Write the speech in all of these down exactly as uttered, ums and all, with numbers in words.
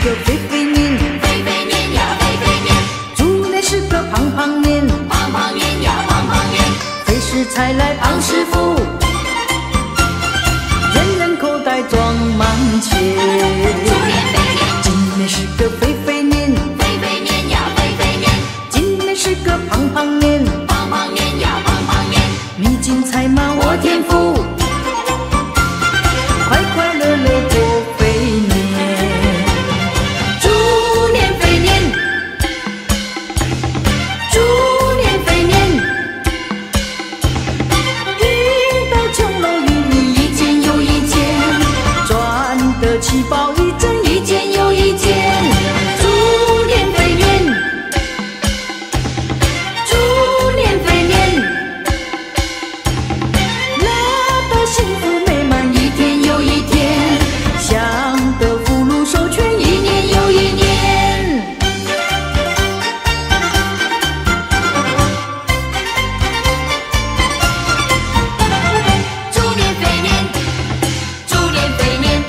个肥肥面， 肥肥面呀肥肥面。 猪年是个胖胖面， 胖胖面呀胖胖面。 肥食材来胖师傅，人人口袋装满钱。 猪年肥年， 今年是个肥肥面， 肥肥面呀肥肥面。 今年是个胖胖面， 胖胖面呀胖胖面。 你精彩吗？我天赋，快快乐乐过肥年。猪年肥年，猪年肥年，遇到穷了鱼一件又一件，赚得七宝一针一件又一件。猪年肥年，猪年肥年，乐得幸福美满一天又一天，享得福禄寿全一年又一年。 猪年肥年，猪年肥年。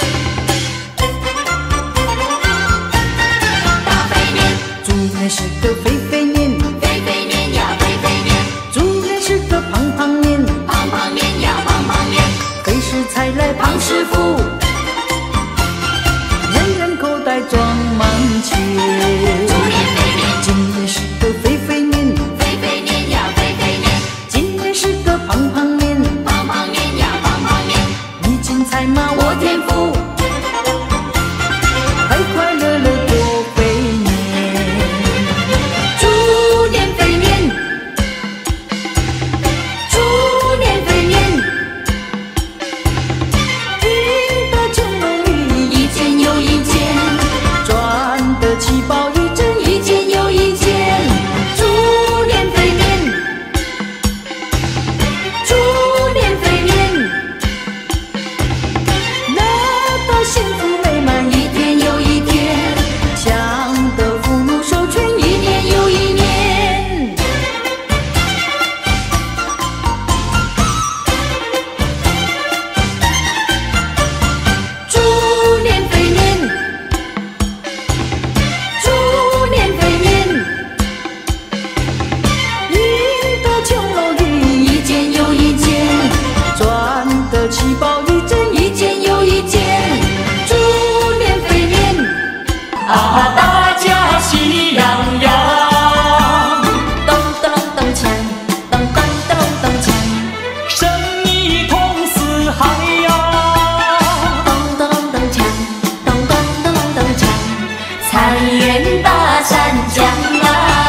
大肥年， 猪年是个肥肥年， 肥肥面呀肥肥面。 猪年是个胖胖面， 胖胖面呀胖胖面。 肥食材来胖师傅，人人口袋装满钱。 猪年肥年， 今年是个肥肥面， 肥肥面呀肥肥面。 今年是个胖胖面， 胖胖面呀胖胖面。 你精彩吗？我天赋，快快乐乐过肥年。猪年肥年，猪年肥年，遇得穷了鱼一件又一件，赚得七宝一针一件又一件。猪年肥年，猪年肥年，乐得幸福美满一天又一天，享得福禄寿全一年又一年。猪年肥年，猪年肥年，遇得穷了鱼一件又一件，赚得七宝一针一件又一件。猪年肥年， 啊，大家喜洋洋， 咚咚咚锵，咚咚咚咚锵， 生意通四海呀。 咚咚咚锵，咚咚咚咚锵，财源大山江啊。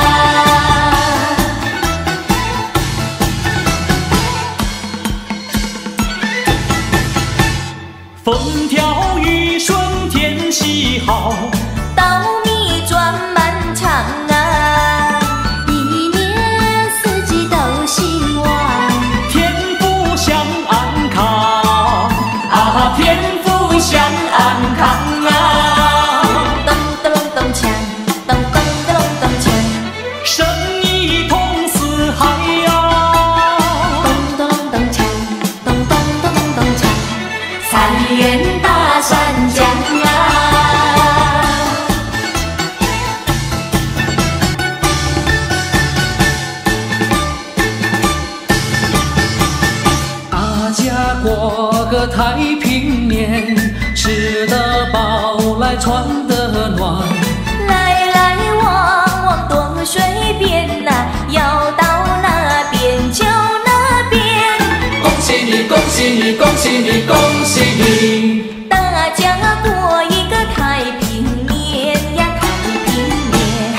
风调雨顺天气好， 稻米赚满场啊，一年四季都兴旺。 天福享安康，啊，天福享安康啊。 咚咚咚锵，咚咚咚咚锵， 生意通四海呀。 咚咚咚锵，咚咚咚咚锵，财源大山江啊。 大家过个太平年，吃得饱来穿得暖。 来来往往多水边呐、要到哪边就哪边。 恭喜你，恭喜你，恭喜你，恭喜你！ 大家过一个太平年呀，太平年。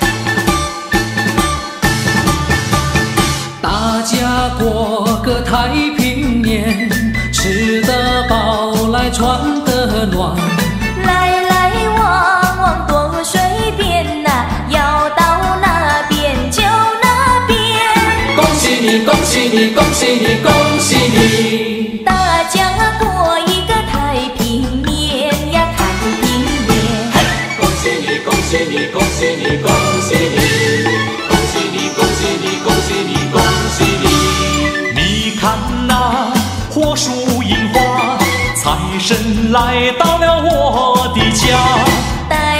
大家过个太平年，吃得饱来穿得暖。 来来往往多水边呐、要到哪边就哪边。 恭喜你，恭喜你，恭喜你，恭喜你！ 大家过一个太平年呀，太平年。 恭喜你，恭喜你，恭喜你，恭喜你！恭喜你，恭喜你，恭喜你，恭喜你！你看那火树银花，财神来到了我的家。 带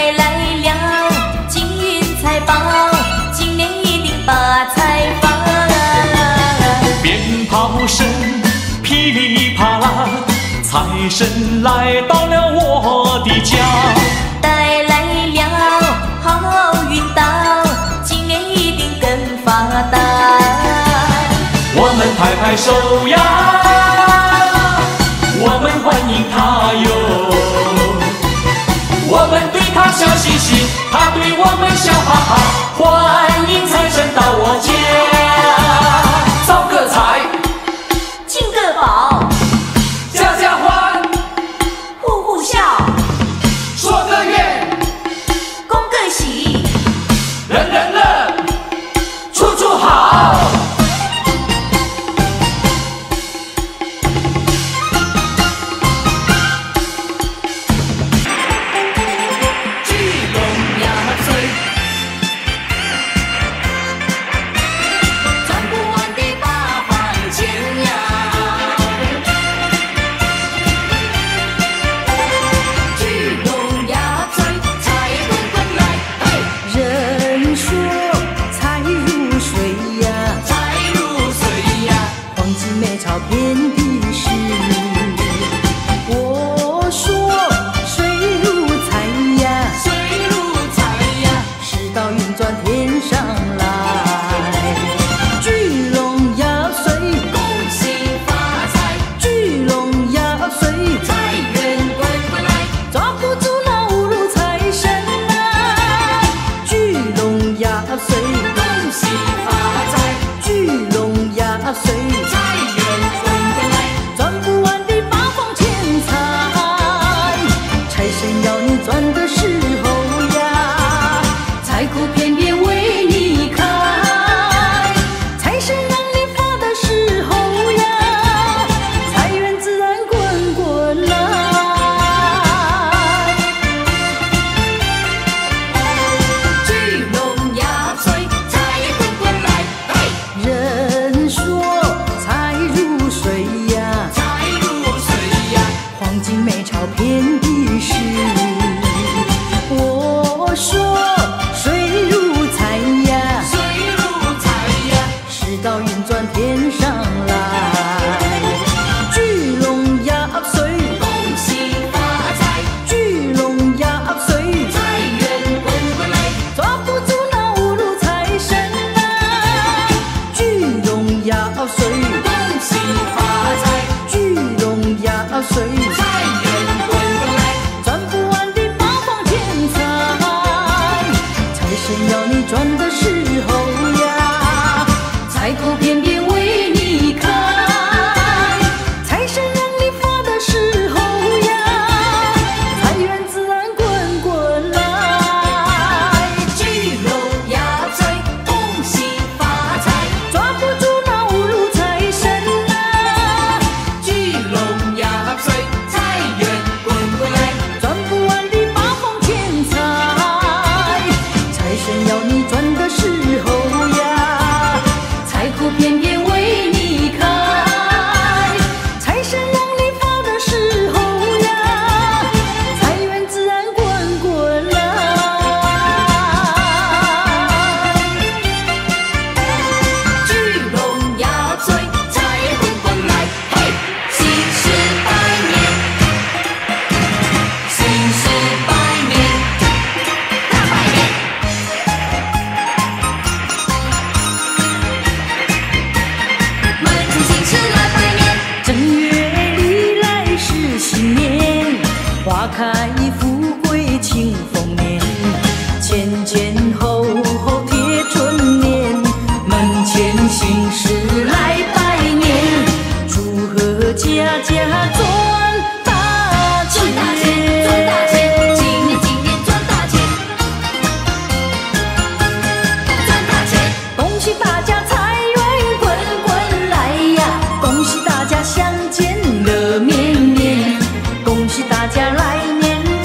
财神来到了我的家， 带来了好运到，今年一定更发达。 我们拍拍手呀，我们欢迎他哟，我们对他笑嘻嘻，他对我们笑哈哈，欢迎财神到我家，招个财， 进个宝， 家家欢， 户户笑， 说个愿， 恭个喜， 人人乐，处处好。 相见乐绵绵，恭喜大家来年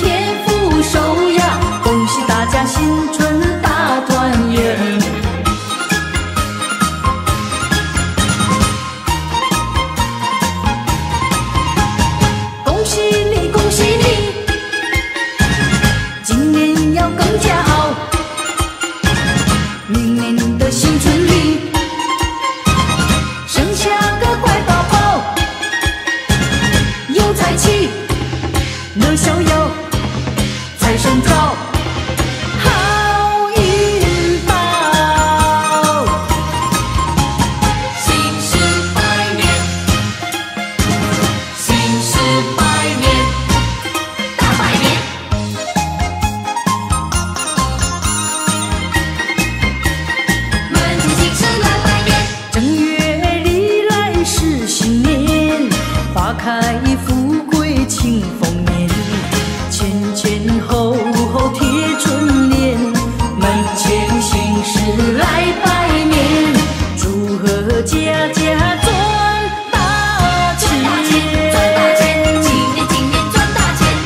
乐逍遥，财神到，好运到。 新时百年，新时百年，大百年。门前新时来拜年， 正月里来是新年，花开富贵庆丰年，前前后后贴春联，门前新时来拜年，祝贺家家赚大钱， 赚大钱，赚大钱，今年今年赚大钱，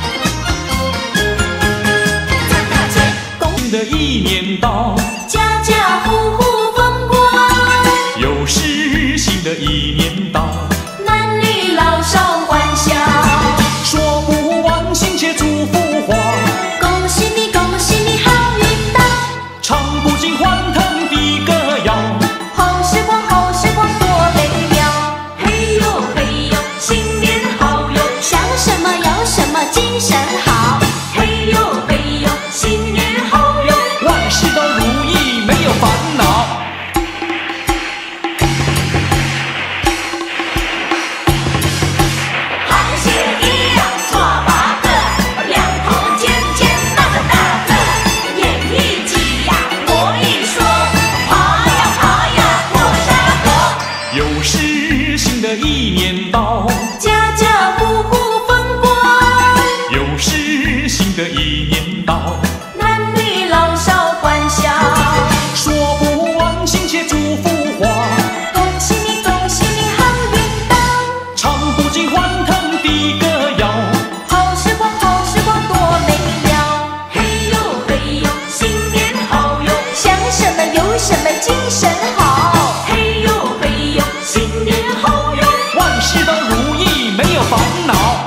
赚大钱。 新的一年到， 家家户户风光， 又是新的一年到， 男女老少欢笑。 说不完心切祝福话， 恭喜你，恭喜你，好运到， 唱不尽欢腾的歌谣。 好时光，好时光多美妙。嘿呦嘿呦，新年好哟，想什么有什么精神好。嘿呦嘿呦，新年好哟， 万事都如意，没有烦恼。 螃蟹一样抓八个，两头尖尖大个大个，眼一挤呀，磨一说，爬呀爬呀过沙河。 又是新的一年到， 家家户户风光， 又是新的一年到， 男女老少欢笑。 说不完心切祝福话， 恭喜你，恭喜你，好运到， 唱不尽欢腾的歌谣。 好时光，好时光多美妙。嘿呦嘿呦，新年好哟，想什么有什么精神好。嘿呦嘿呦，新年好哟， 万事都如意，没有烦恼。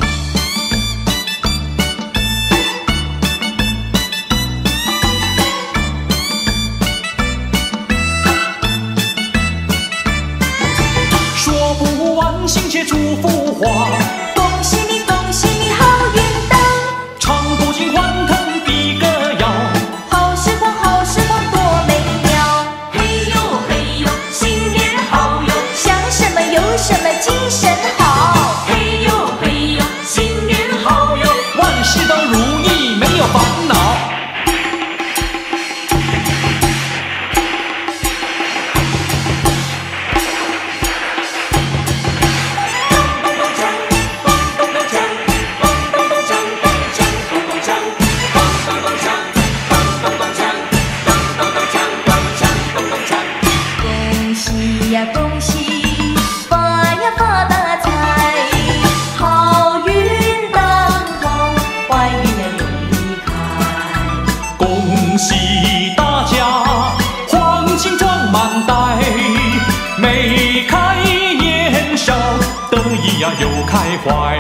说不完心切祝福话， 恭喜你，恭喜你，好运到， 唱不尽欢腾的歌谣。 好时光，好时光多美妙。嘿呦嘿呦，新年好哟，想什么有什么精神好。嘿呦嘿呦，新年好哟， 万事都如意，没有烦恼。 恭喜呀恭喜，发呀发大财，好运当头，坏运呀永离开。 恭喜大家，黄金装满袋，眉开眼笑，得意呀又开怀。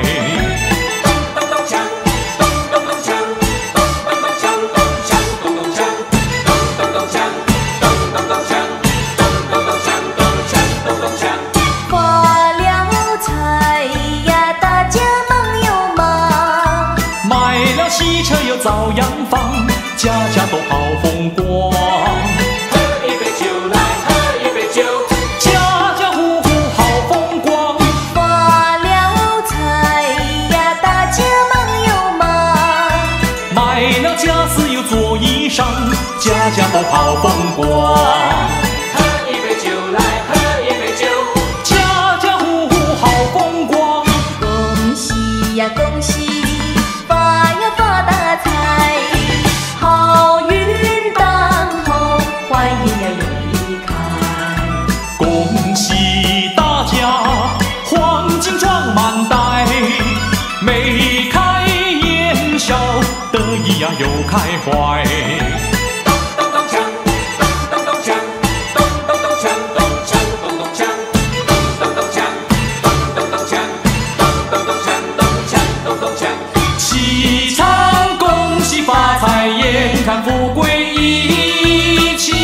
发了财呀，大家忙又忙， 买了汽车又造洋房，家家都好风光。 喝一杯酒来，喝一杯酒， 家家户户好风光。 发了财呀，大家忙又忙， 买了家私又做衣裳，家家都好风光。 喝一杯酒来，喝一杯酒， 家家户户好风光。 恭喜呀恭喜，发呀发大财，好运当头，坏运呀永离开。 恭喜大家，黄金装满袋，眉开眼笑，得意呀又开怀。 咚咚锵，咚咚锵，咚咚咚锵，咚锵咚咚锵，咚咚咚锵，咚咚咚锵，咚咚咚锵，咚锵咚咚锵。 齐唱恭喜发财，眼看富贵一起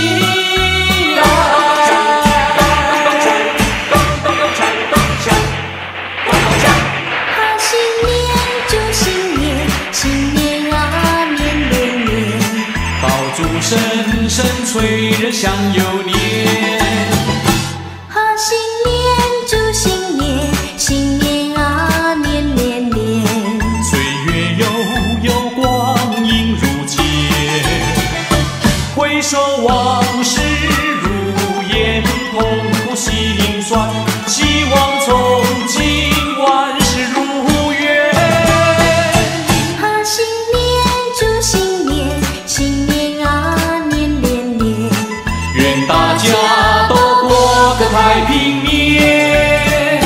来。 好新年祝岁人享有年。 贺新年，祝新年，新年啊年年年。 岁月悠悠，光阴如箭，回首往事如烟，痛苦心酸，希望从今万事如愿。 贺新年，祝新年，新年啊年年年。 愿大家都过个太平年。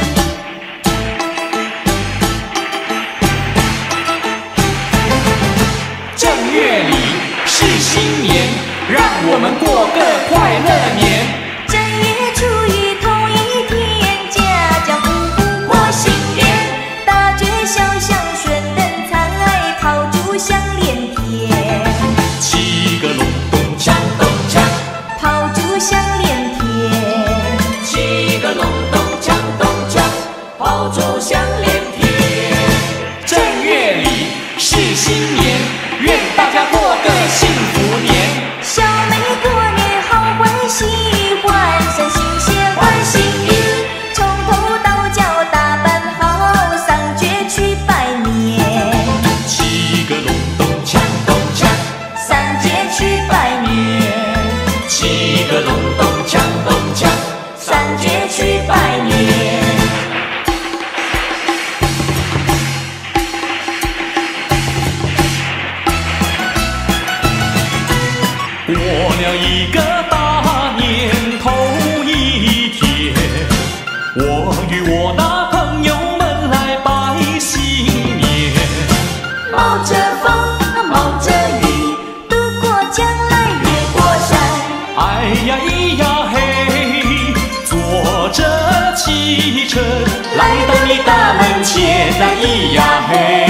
正月里是新年，让我们过个快乐年。 正月初一同一天，家家户户过新年，大街小巷顺灯彩，炮竹响连天。 七个隆咚锵咚锵， 炮竹响连天， 七个隆咚锵咚锵，炮竹响连天。 正月里是新年，愿大家过个幸福年。 小妹过年好欢喜，换上新鞋换新衣，从头到脚打扮好，上街去拜年。 七个隆咚锵咚锵， 上街去拜年， 七个隆咚锵咚锵， 上街去拜年。 过了一个大年头一天，我与我那朋友们来拜新年。 冒着风，冒着雨，渡过江来越过山。 哎呀咿呀嘿，坐着汽车来到你大门前，哎咿呀嘿。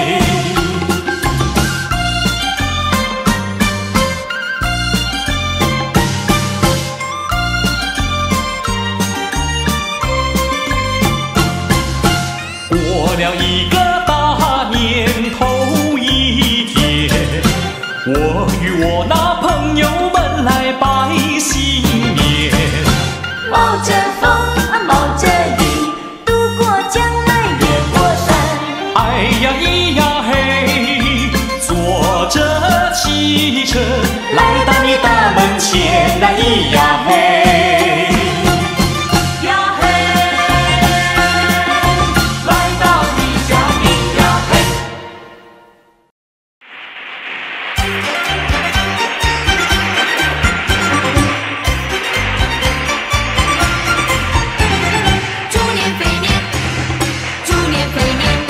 过了一个大年头一天，我与我那朋友们来拜新年。 冒着风，冒着雨，渡过江来越过山。 哎呀咿呀嘿，坐着汽车来到你大门前，哎咿呀嘿。 呀嘿，来到你家咿呀嘿。 猪年肥年，猪年肥年，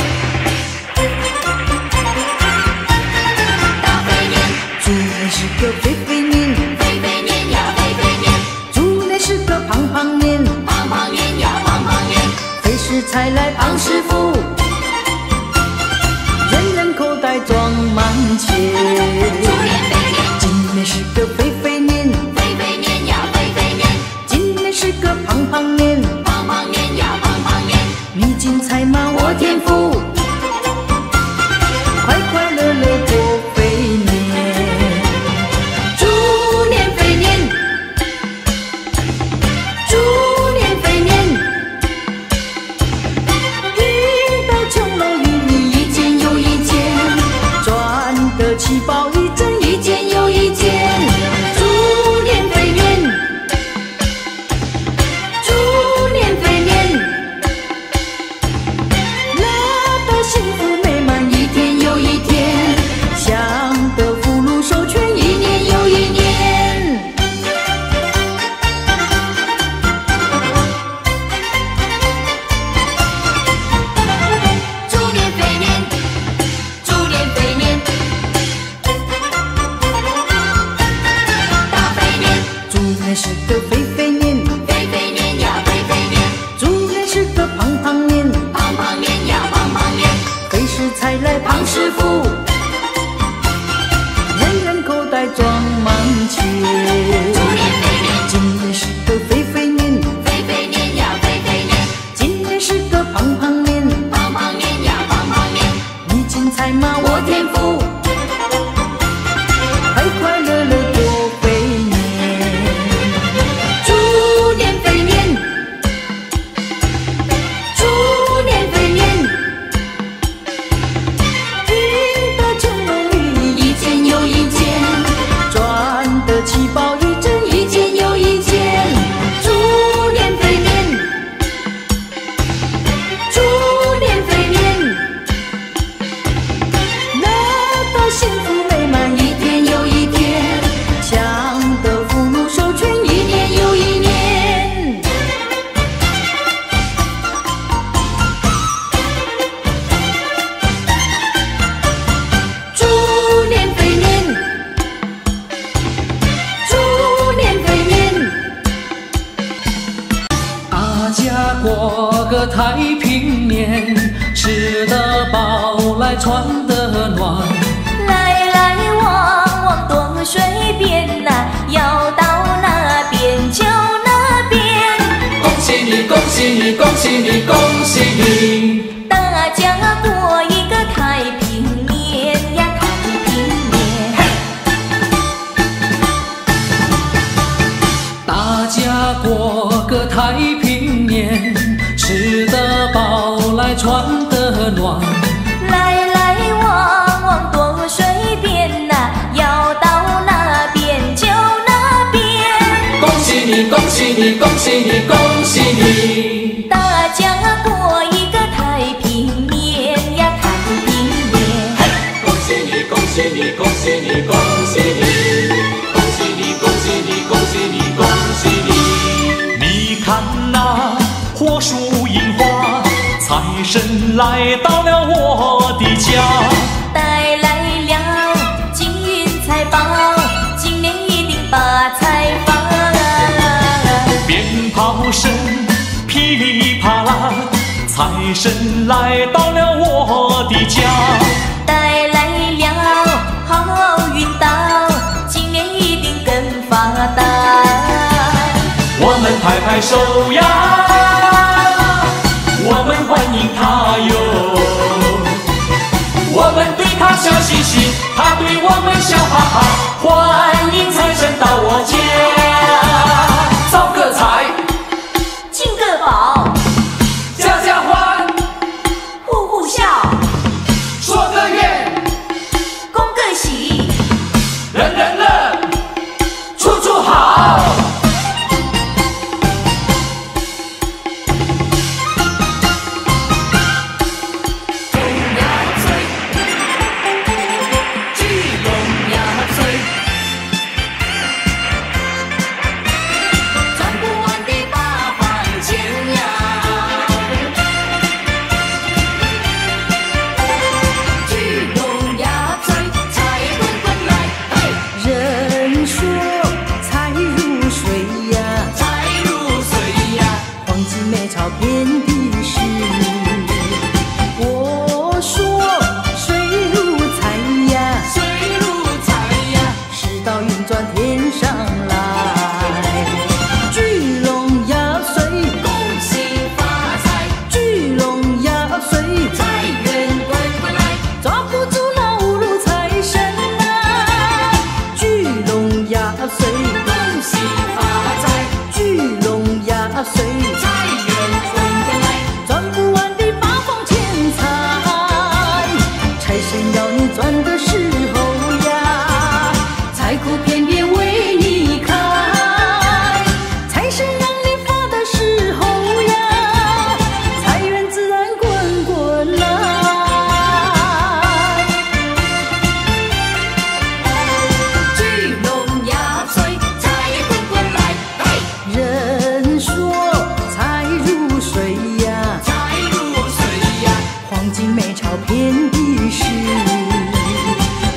大肥年， 猪年是个肥肥年， 肥肥年呀肥肥年， 猪年是个胖胖年， 胖胖年呀胖胖年， 肥食才来胖师傅，人人口袋装满钱。 猪年肥年， 今年是个肥肥年， 肥肥年呀肥肥年， 今年是个胖胖年， 胖胖年呀胖胖年， 你金财马我天福，快快乐乐过肥年。猪年肥年，猪年肥年，遇到穷了运一件又一件，赚得起宝一针一件又一件。猪年肥年，猪年肥年，乐得幸福美满一天又一天，享得福禄寿全一年又一年。 猪年肥年，猪年肥年，大肥年， 猪年是个肥肥年， 肥肥年呀肥肥年， 猪年是个胖胖年， 胖胖年呀胖胖年， 肥食才来胖师傅，人人口袋装满钱。 猪年肥年， 今年是个肥肥年， 肥肥年呀肥肥年， 今年是个胖胖年， 胖胖年呀胖胖年， 你金财马我天福，快快乐乐过肥来传得暖。 来来往往多水边呐、要到那边就那边。 恭喜你，恭喜你，恭喜你，恭喜你！ 大家过一个太平年呀，太平年。 大家过个太平年，吃得饱来穿得暖。 来来往往多水边呐、要到那边就那边。 恭喜你，恭喜你，恭喜你，恭喜你！ 大家过一个太平年呀，太平年。 恭喜你，恭喜你，恭喜你，恭喜你！恭喜你，恭喜你，恭喜你，恭喜你！ 你看那火树银花，财神来到了我的家， 带来了金银财宝，今年一定把财发。 鞭炮声噼里啪啦，财神来到了我的家， 带来了好运到，今年一定更发达。 我们拍拍手呀，我们欢迎他哟，我们对他笑嘻嘻，他对我们笑哈哈，欢迎财神到我家，招个财， 进个宝， 家家欢， 户户笑， 说个愿， 恭个喜， 人人乐，处处好。 人说财如水呀， 财如水呀， 黄金美钞遍地是。我说水如财呀， 水如财呀， 世道运转天上来。聚龙压岁， 恭喜发财， 聚龙压岁， 财源滚滚来， 抓不住老路财神啊！聚龙压岁， 恭喜发财， 聚龙压岁， 财源滚滚来， 赚不完的八方钱财。财神要你赚的时候呀，财库偏偏为你开。财神让你发的时候呀，财源自然滚滚来。 聚龙压岁，财滚滚来，嘿， 人说财如水呀， 财如水呀， 黄金美钞遍地是。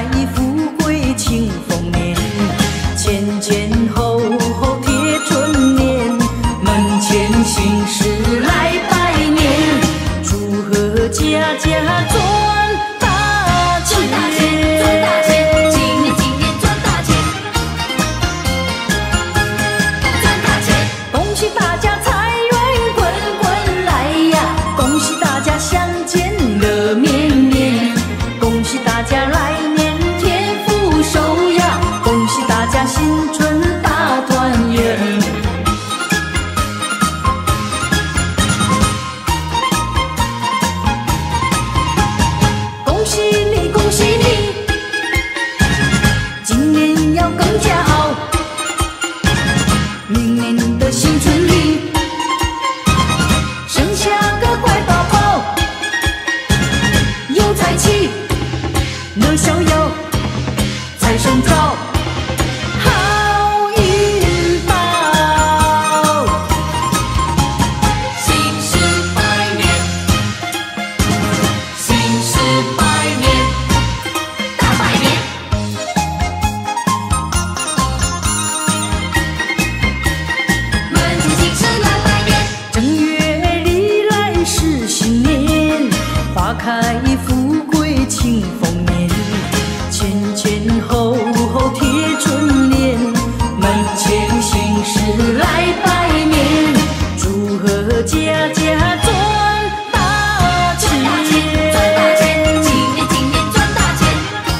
富贵庆丰年，前前后后贴春联，门前新事来拜年，祝贺家家赚大钱， 赚大钱，赚大钱，今年今年赚大钱，赚大钱， 恭喜大家财源滚滚来呀，恭喜大家相见乐绵绵，恭喜大家来年天福寿呀，恭喜大家新春大团圆。恭喜你，恭喜你，今年要更加好，明年的新春里生下个乖宝宝，有财气，乐逍遥，财神到，好运到。 新事百年，新事百年，大百年。门前新事来拜年， 正月里来是新年，花开富贵庆丰年，前前后后贴春联，门前新事来拜年，祝贺家家赚大赚大钱，赚大钱，今年今年赚大钱，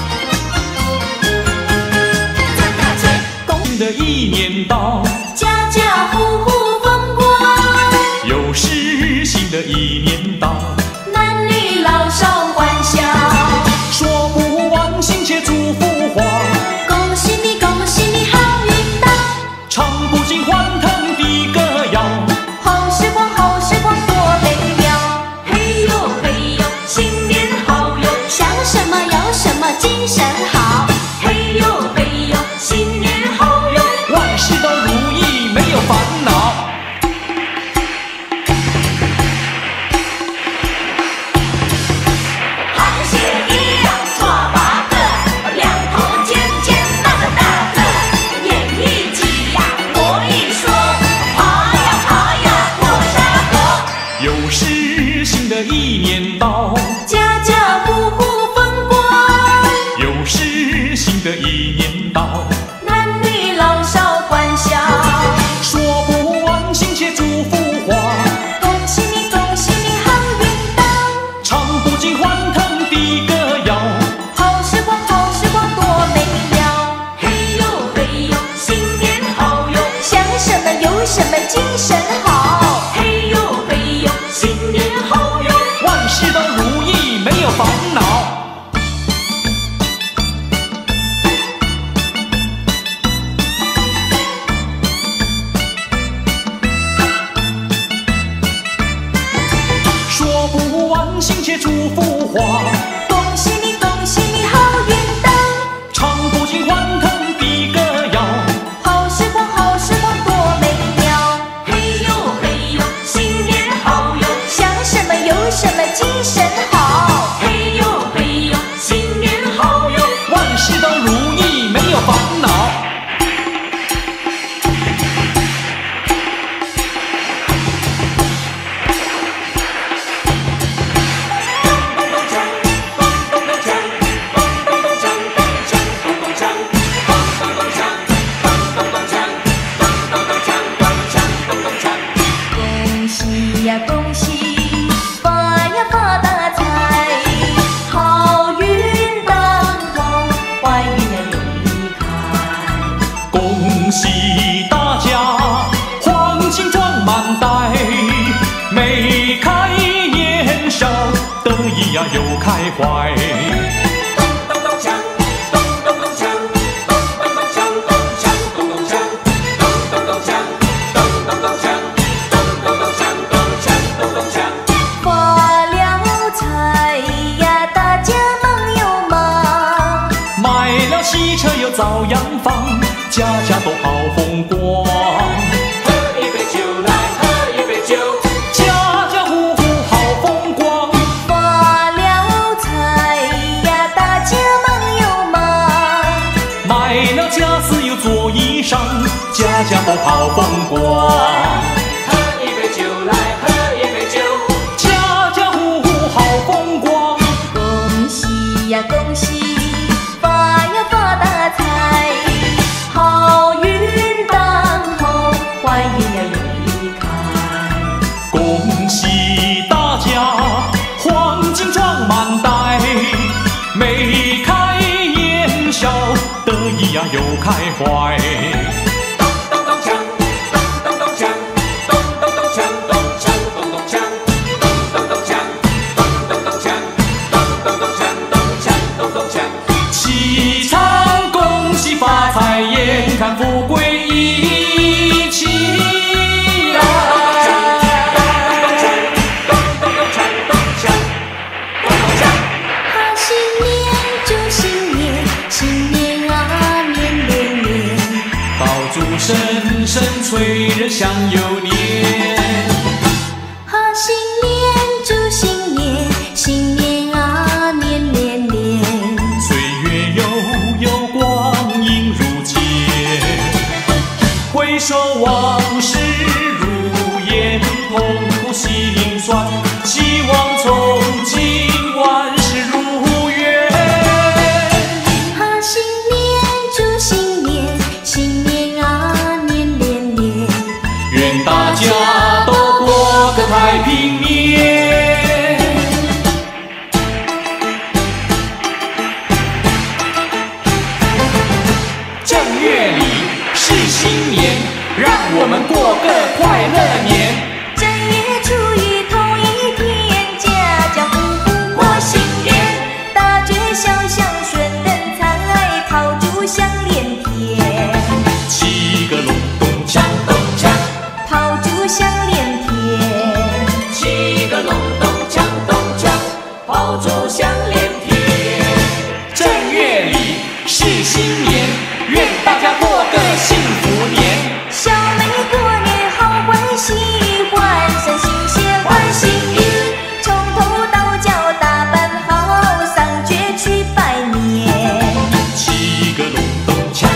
赚大钱。 新的一年到， 家家户户风光， 又是新的一年到， 男女老少欢笑。 说不完心切祝福话， 恭喜你，恭喜你好运到， 唱不尽欢腾的歌谣。 好时光，好时光多美妙。嘿呦嘿呦，新年好哟，想什么有什么精神好。嘿呦嘿呦，新年好哟， 万事都如意，没有烦恼。 螃蟹一样抓把个，两头尖尖大个大个，演一集呀，活一说，爬呀爬呀过沙河。 又是新的一年到， 家家户户风光， 又是新的一年到， 男女老少欢笑。 说不完心切祝福话， 恭喜你，恭喜你好运到， 唱不尽欢腾的歌谣。 好时光，好时光多美妙。嘿呦嘿呦，新年好哟，想什么有什么精神好。嘿呦嘿呦，新年好哟， 万事都如意，没有烦恼。说不完心切祝福话， 恭喜你，恭喜你好运到， 唱不尽欢腾的歌谣。 好时光，好时光多美妙。嘿呦嘿呦，新年好哟，想什么有什么精神好。嘿呦嘿呦，新年好哟， 万事都如意，没有烦恼。 恭喜呀恭喜，发呀发大财，好运当头，坏运呀永离开。 恭喜大家，黄金装满袋，眉开眼笑，得意呀又开怀。 发了财呀，大家忙又忙， 买了汽车又造洋房，家家都好风光。 喝一杯酒来，喝一杯酒， 家家户户好风光。 发了财呀，大家忙又忙。 家家都好风光。 喝一杯酒来，喝一杯酒， 家家户户好风光。 恭喜呀恭喜，发呀发大财，好运当头，坏运呀永离开。 恭喜大家，黄金装满袋，眉开眼笑，得意呀又开怀。 咚咚锵，咚咚锵，咚咚咚锵，咚锵咚咚锵，咚咚咚锵，咚咚咚锵，咚咚咚锵，咚锵咚咚锵。 齐唱恭喜发财，眼看富贵一起来。 好新年祝新年，新年啊年年年， 爆竹声声催人想又年。 好新年祝新年，新年啊年年年， 岁月悠悠，光阴如箭。回首往事如烟，痛苦心酸，希望从今万事如愿。 好新年祝新年，新年啊年年年， 愿大家都过个太平年。正月里是新年，让我们过个快乐年。 正月初一头一天，家家户户过新年，大街小巷顺灯彩，炮竹响连天， 七个隆咚锵咚锵， 炮竹响连天， 七个隆咚锵咚锵，炮竹响连天。 正月里是新年，愿大家过个幸福年。 小妹过年好欢喜，换上新鞋换新衣，从头到脚打扮好，上街去拜年。 七个隆咚锵，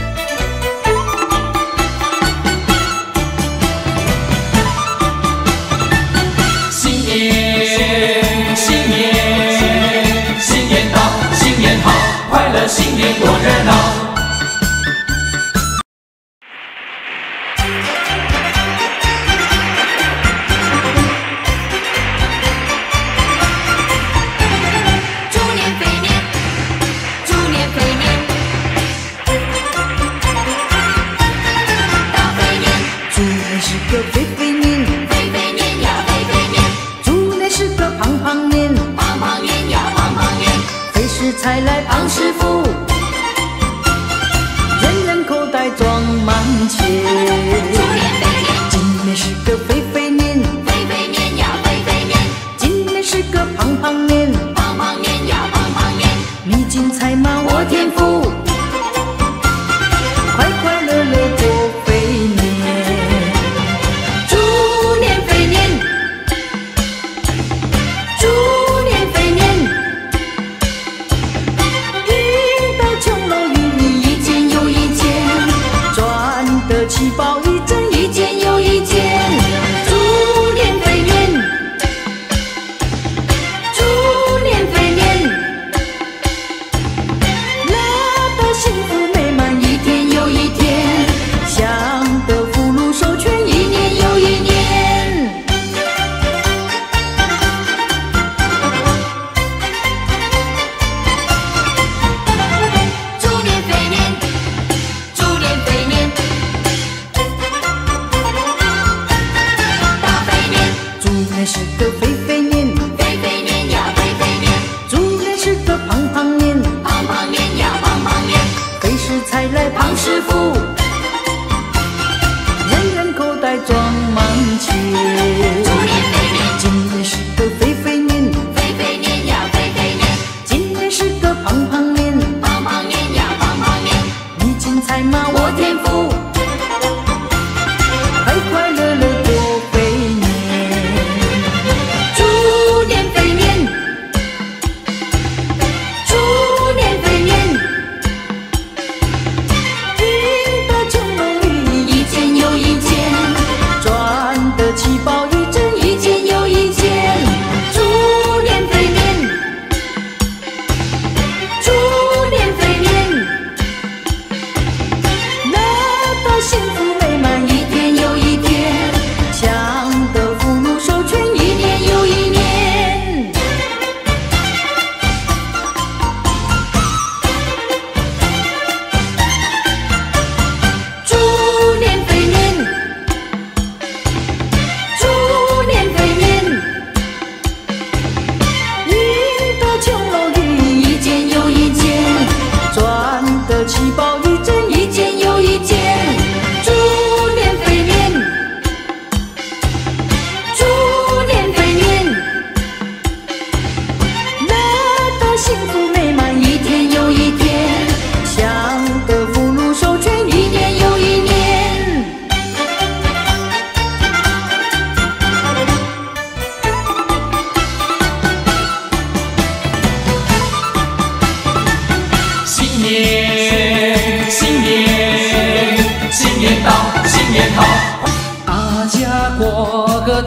新年新年新年到，新年好，快乐新年多热闹。 猪年肥年，猪年肥年，大肥年， 猪年是个肥肥年， 肥肥年呀肥肥年， 猪年是个胖胖年， 胖胖年呀胖胖年， 肥食才来胖师傅，人人口袋装满钱。 猪年肥年， 今年是个肥肥年， 肥肥年呀肥肥年， 今年是个胖胖年， 胖胖年呀胖胖年， 你金财马我天赋，快快乐乐过肥年。猪年肥年，猪年肥年，遇到穷老鱼一件又一件，赚得七宝一针一件又一件。猪年肥年，猪年肥年，乐得幸福美满一天又一天，享得福禄寿全一年又一年。 猪年肥年，猪年肥年，大肥年， 猪年是个肥肥年， 肥肥年呀肥肥年， 猪年是个胖胖年， 胖胖年呀胖胖年， 肥食才来胖师傅，人人口袋装满钱。 猪年肥年， 今年是个肥肥年， 肥肥年呀肥肥年， 今年是个胖胖年， 胖胖年呀胖胖年， 你金财马我天赋，快快乐乐过肥年。猪年肥年，猪年肥年，遇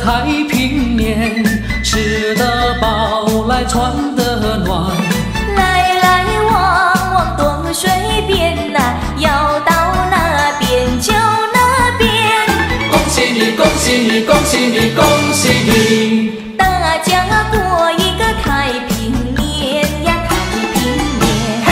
太平年，吃得饱来穿得暖。 来来往往东水边呐、啊，要到那边就那边。 恭喜你，恭喜你，恭喜你，恭喜你！ 大家过一个太平年呀，太平年。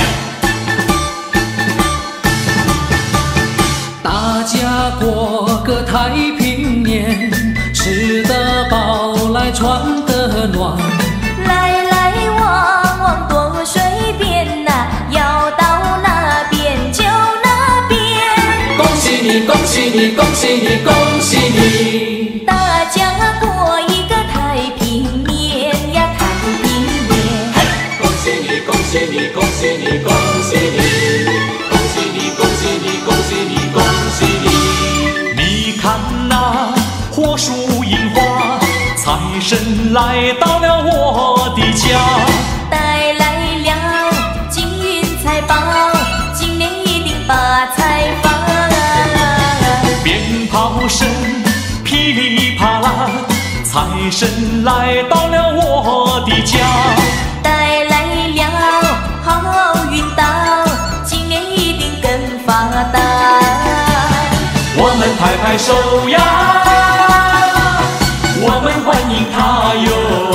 大家过个太平年，吃得饱来穿得暖。 来来往往东水边呐、啊，要到那边就那边。 恭喜你，恭喜你，恭喜你，恭喜你！ 大家过一个太平年呀，太平年。 恭喜你，恭喜你，恭喜你，恭喜你！恭喜你，恭喜你，恭喜你，恭喜你！ 你看那火树银花，财神来到了我的家， 带来了金银财宝，今年一定把财发。 鞭炮声噼里啪啦，财神来到了我的家， 带来了好运到，今年一定更发达。 我们拍拍手呀，我们欢迎他哟，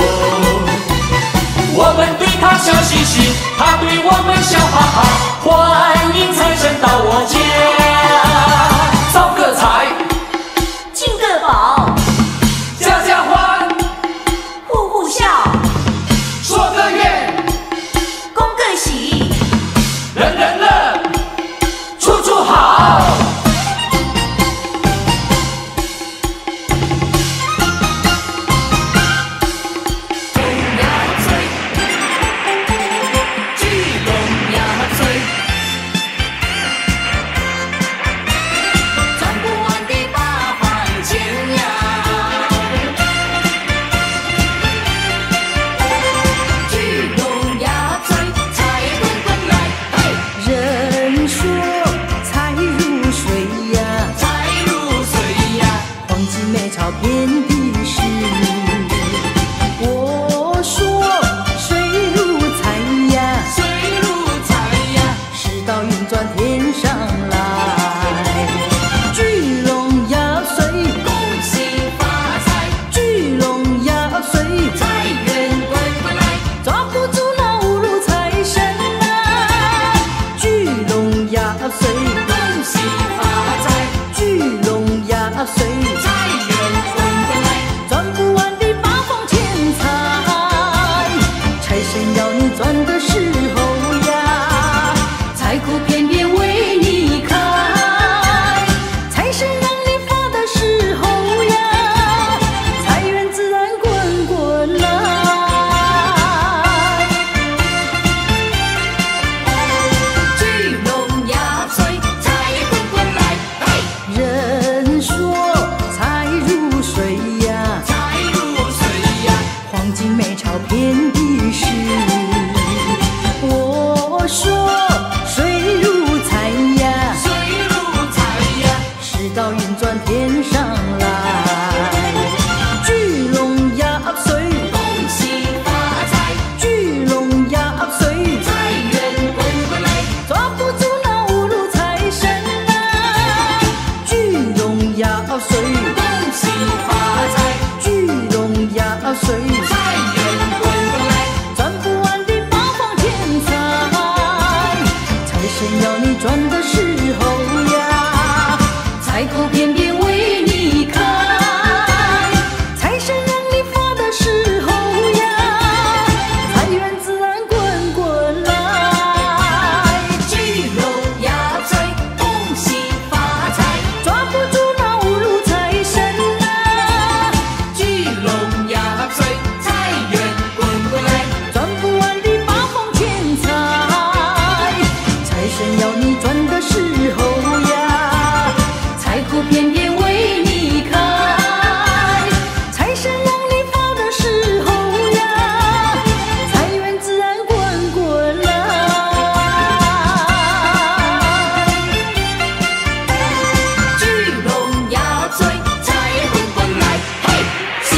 我们对他笑嘻嘻，他对我们笑哈哈，欢迎财神到我家，招个财， 进个宝， 家家欢， 户户笑， 说个愿， 恭个喜， 人人乐，处处好。 遍地是，我说水如财呀， 水如财呀， 世道运转天上来，聚拢压岁， 恭喜发财， 聚拢压岁， 财源滚滚来， 抓不住那五路财神啊，聚拢压岁， 恭喜发财， 聚拢压岁。赚的时候呀，财库偏偏为你开，财神让你发的时候呀，财源自然滚滚来。 聚拢压岁，财滚滚来， 人说财如水呀， 财如水呀， 黄金美钞遍地是。我说水如财呀， 水如财呀， 世道运转天上来，聚拢压岁， 恭喜发财， 聚拢压岁， 财源滚滚来， 抓不住那五路财神啊，聚拢压岁， 恭喜发财， 聚拢压岁， 财源滚滚来， 赚不完的八方钱财。财神要你赚的时候呀，财库偏偏为你开，财神让你发的时候呀，财源自然滚滚来， 聚拢压岁，恭喜发财， 抓不住那五路财神啊， 聚拢压岁，财源滚滚来， 赚不完的八方钱财。财神要你赚的时候呀，财库偏偏为你开，财神让你发的时候呀，财源自然滚滚来。 聚拢压岁，财滚滚来，嘿，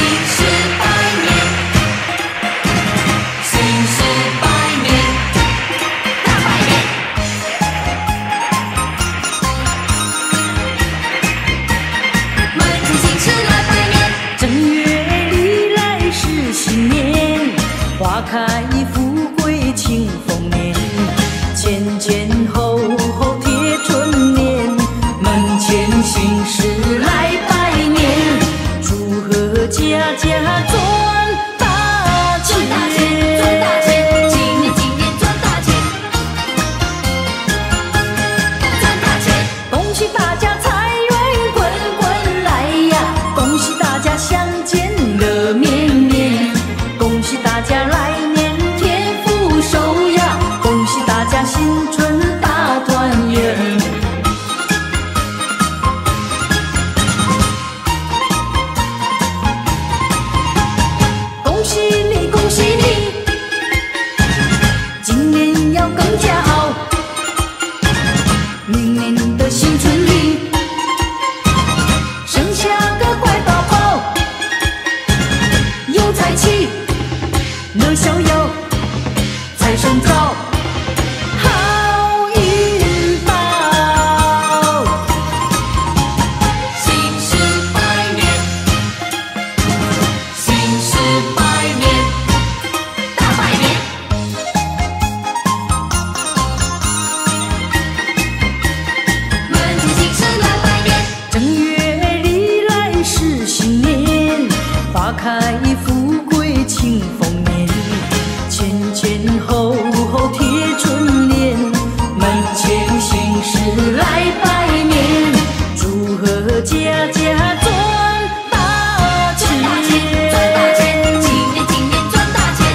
亲事来拜年，祝贺家家赚大钱， 赚大钱，赚大钱，今年今年赚大钱，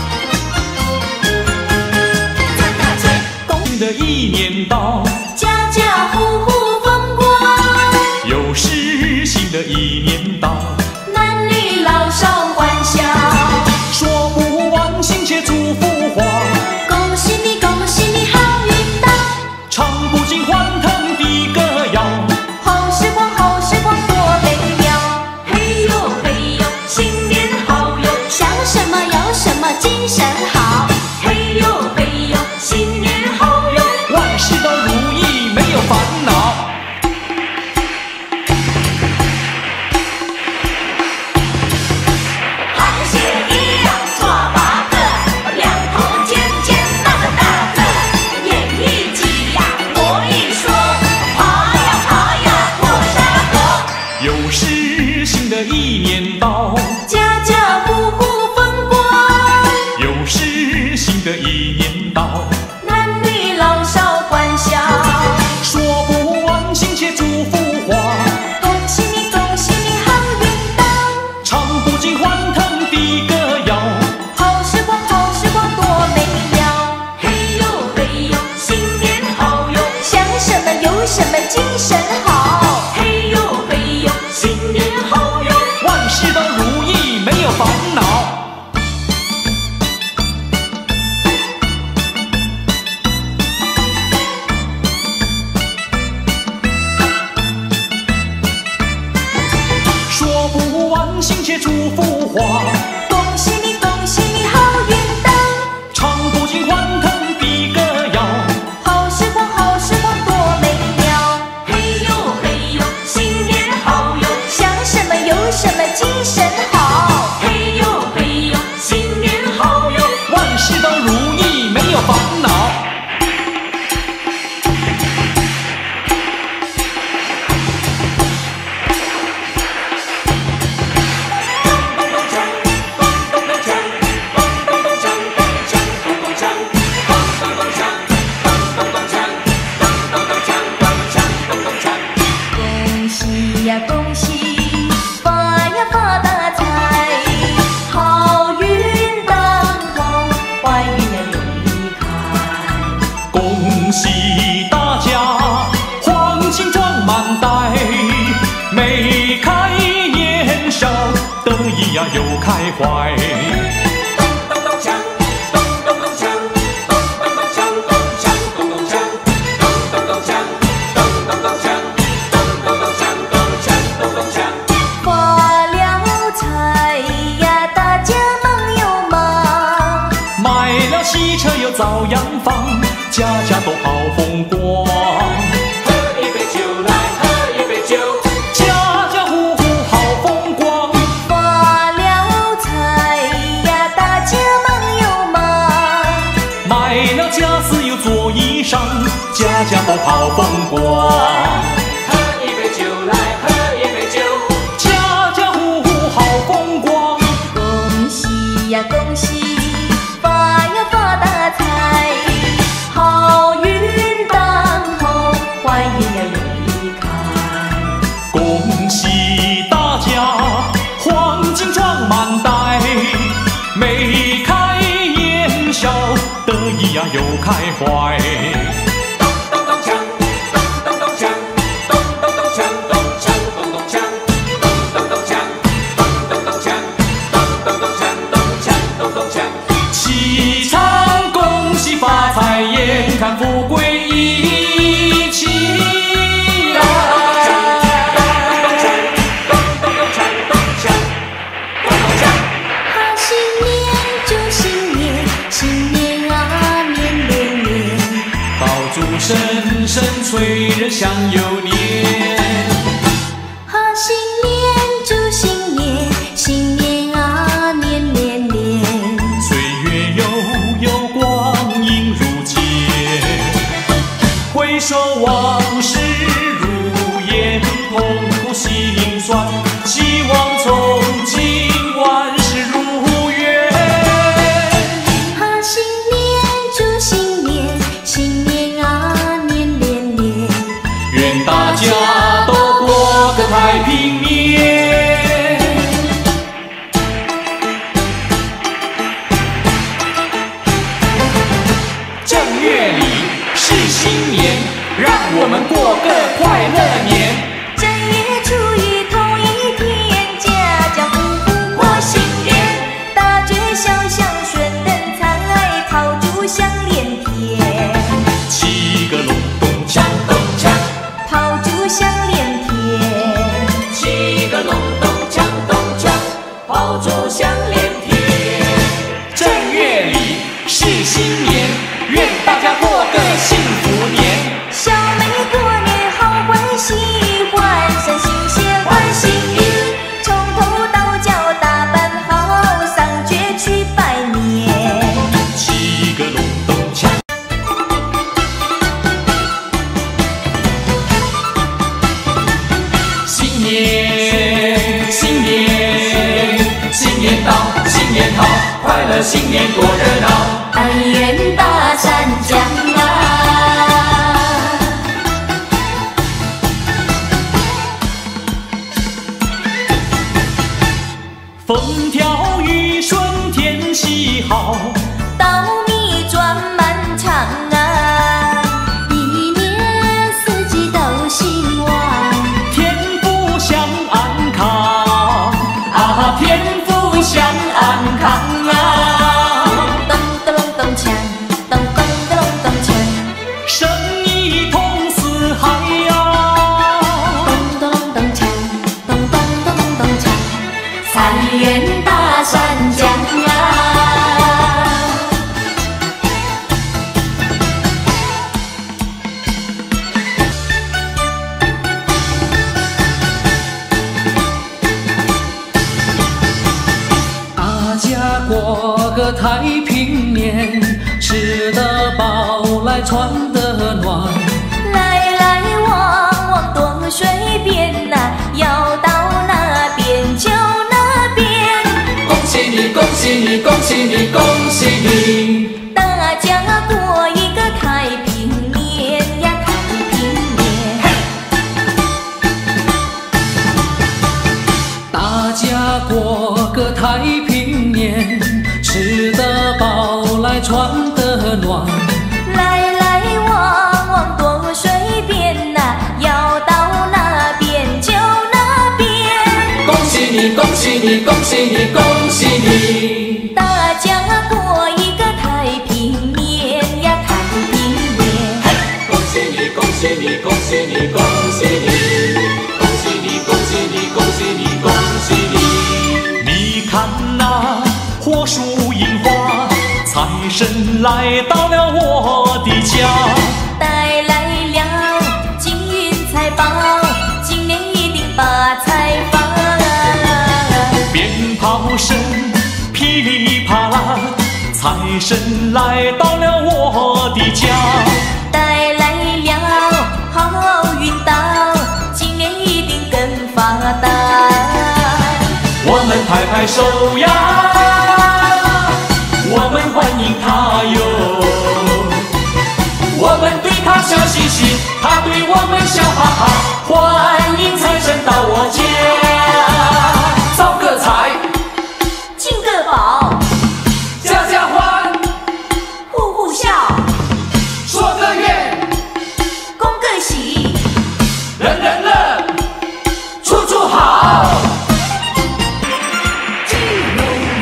赚大钱。 新的一年到， 家家户户风光， 又是新的一年到， 男女老少欢笑， 说不完亲切祝福话， 恭喜你，恭喜你好运到， 唱不尽欢腾的歌谣， 好时光，好时光多美妙。嘿呦嘿呦，新年好哟，想什么有什么精神好。嘿呦嘿呦，新年好哟， 万事都如意，没有烦恼。 螃蟹一样抓八个，两头尖尖大个大个，眼一挤呀，我一说，爬呀爬呀过沙河， 又是新的一年到， 家家户户风光， 又是新的一年到， 男女老少欢笑， 说不完亲切祝福话， 恭喜你，恭喜你好运到， 唱不尽欢腾的歌谣， 好时光，好时光多美妙。嘿呦嘿呦，新年好哟，想什么有什么精神好。嘿呦嘿呦，新年好哟， 万事都如意，没有烦恼。说不完亲切祝福话， 恭喜你，恭喜你好运到， 唱不尽欢腾的歌谣， 好时光，好时光多美妙。嘿呦嘿呦，新年好哟，想什么有什么精神好。嘿呦嘿呦，新年好哟， 万事都如意，没有烦恼。 恭喜呀恭喜，发呀发大财，好运当头，坏运呀永离开。 恭喜大家，黄金装满袋，眉开眼笑，得意呀又开怀。 发了财呀，大家忙又忙， 买了汽车又造洋房，家家都好风光。 喝一杯酒来，喝一杯酒， 家家户户好风光， 发了财呀，大家忙又忙， 买了家私又做衣裳，家家都好风光。 喝一杯酒来，喝一杯酒， 家家户户好风光， 恭喜呀恭喜，发呀发大财，好运当头，坏运呀永离开。 恭喜大家，黄金装满袋，眉开眼笑，得意呀又开怀。 咚咚锵，咚咚锵，咚咚咚锵，咚锵咚咚锵，咚咚咚锵，咚咚咚锵，咚咚咚锵，咚锵咚咚锵。 齐唱恭喜发财，眼看富贵一起来。 好新年祝新年，新年啊年年年， 爆竹声声催人想又年。 好新年祝新年，新年啊年年年， 岁月悠悠，光阴如箭，回首往事如烟，痛苦心酸，希望从今万事如愿。 好新年祝新年，新年啊年年年。 我们过个快乐年。 正月初一同一天，家家户户过新年，大街小巷顺灯彩，炮竹响连天。 七个隆咚锵咚锵， 炮竹响连天。 七个隆咚锵咚锵，炮竹响连天。正月里是新年，愿大家过个幸福年。 小妹过年好欢喜，换上新鞋换新衣，从头到脚打扮好，上街去拜年。 七个隆咚锵，新年新年新年到，新年好，快乐新年多热闹。 但愿大山江啊， 风调雨顺天气好， 稻米装满场啊，一年四季都兴旺， 天福享安康啊，天福享安康啊， 咚咚隆咚锵，咚咚咚隆咚锵， 生意通四海呀， 咚咚隆咚锵，咚咚咚隆咚锵，三元大山江啊。 大家过个太平年，吃得饱来穿得暖。 来来往往多随便呐、要到哪边就哪边。 恭喜你，恭喜你，恭喜你，恭喜你！ 大家过一个太平年呀，太平年。 大家过个太平年，吃得饱来穿得暖。 来来往往多随便呐、要到哪边就哪边。 恭喜你，恭喜你，恭喜你，恭喜你！ 大家过一个太平年呀，太平年。 恭喜你，恭喜你，恭喜你，恭喜你！恭喜你，恭喜你，恭喜你，恭喜你！ 你看那火树银花，财神来到了我的家， 带来了金银财宝，今年一定把财发。 鞭炮声噼里啪啦，财神来到了我的家， 带来了好运到，今年一定更发达。 我们拍拍手呀，我们欢迎他哟，我们对他笑嘻嘻，他对我们笑哈哈，欢迎财神到我家，招个财， 进个宝， 家家欢， 户户笑， 说个愿， 恭个喜， 人人乐，处处好。 聚拢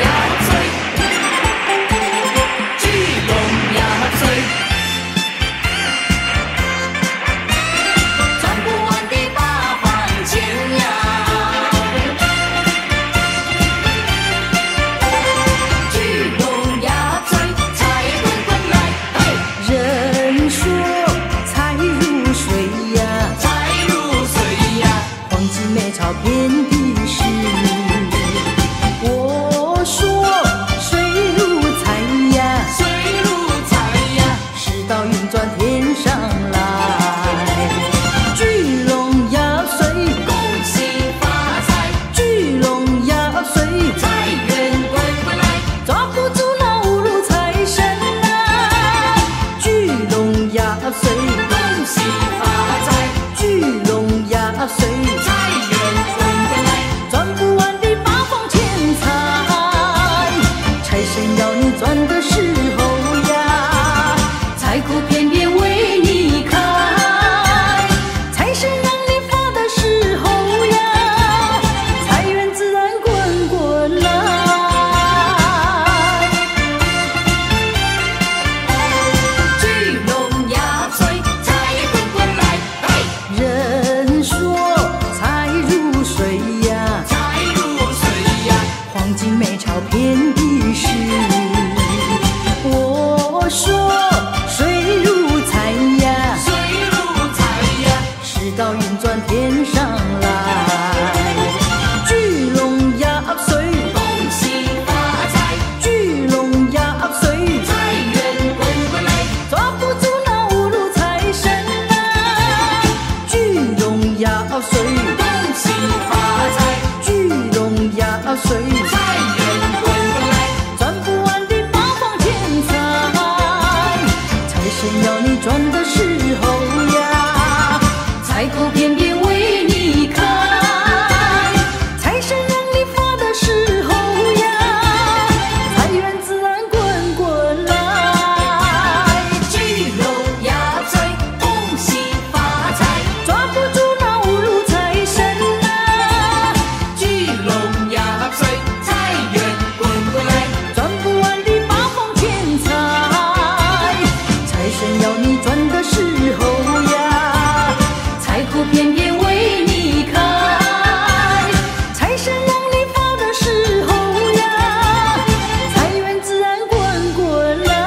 岁， 恭喜发财， 聚拢压岁， 财源滚滚来， 赚不完的八方钱财。财神要你赚的时候呀，财库片片为你开。财神让你发的时候呀，财源自然滚滚来。 聚拢压岁，恭喜发财， 抓不住那五路财神啊， 聚拢压岁，财源滚滚来， 赚不完的八方钱财。财神要你赚的时候呀，财库片片为你开。财神让你发的时候呀，财源自然滚滚来。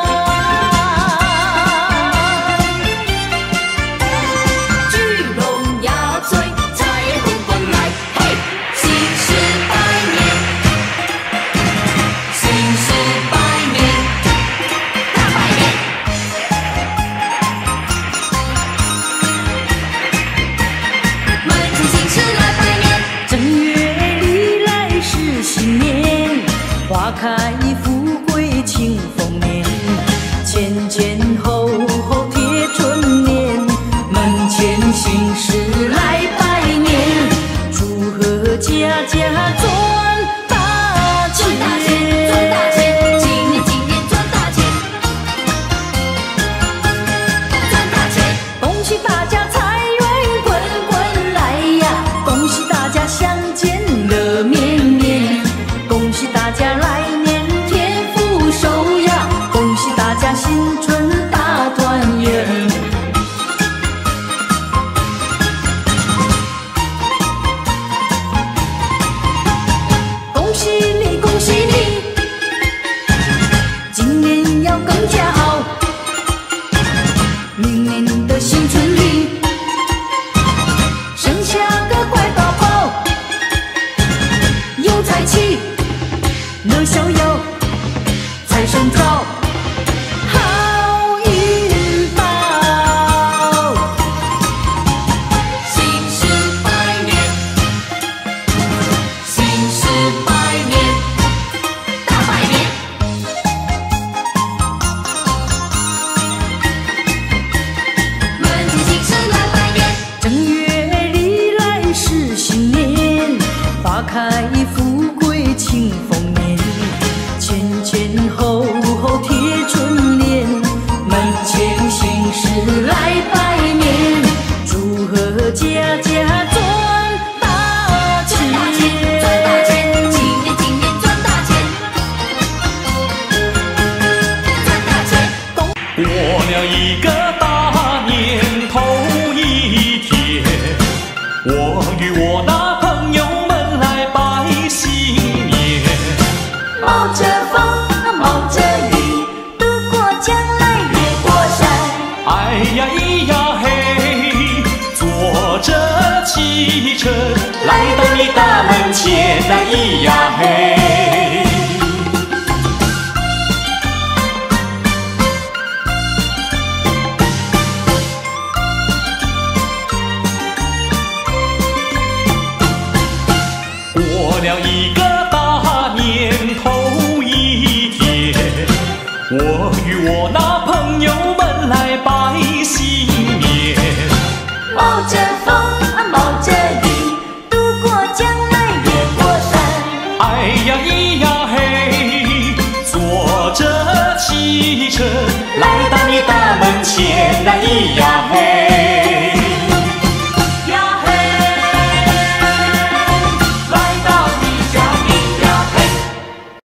聚拢压岁，财滚滚来，嘿，新时百年，新时百年，大百年。门前新时来百年， 正月里来是新年，花开富贵庆丰年，前前后后贴春联，门前新事来拜年，祝贺家家赚大钱， 赚大钱，赚大钱，今年今年赚大钱，赚大钱。 恭喜大家财源滚滚来呀，恭喜大家相见乐绵绵，恭喜大家来年添福寿呀，恭喜大家新春大团圆。恭喜你，恭喜你，今年要更加好，明年的新春里生下个乖宝宝，有财气，乐逍遥，财神到，好运到。 新时百年，新时百年，大百年。门前新事来百年， 正月里来是新年，花开富贵庆丰年，前前后后贴春联，门前新事来拜年，祝贺家家赚大赚大钱，赚大钱，今年今年赚大钱，赚大钱。 过了一个大年头一天，我与我那朋友们来拜新年。 冒着风，冒着雨，渡过江来越过山。 哎呀咿呀嘿，坐着汽车来到你大门前，哎咿呀嘿。过了一个大年头一天，我与我那朋友们来拜新年。 冒着风，冒着雨，渡过江来越过山。 哎呀咿呀嘿，坐着汽车来到你大门前，哎咿呀